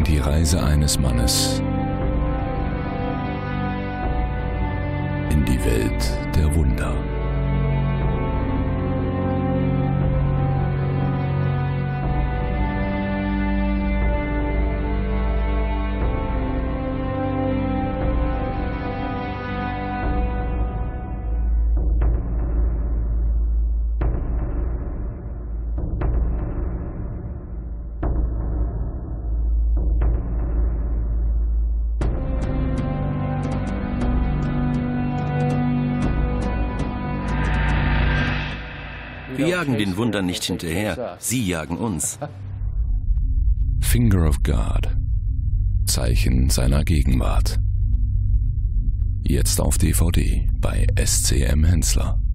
Die Reise eines Mannes in die Welt der Wunder. Wir jagen den Wundern nicht hinterher, sie jagen uns. Finger of God. Zeichen seiner Gegenwart. Jetzt auf DVD bei SCM Hensler.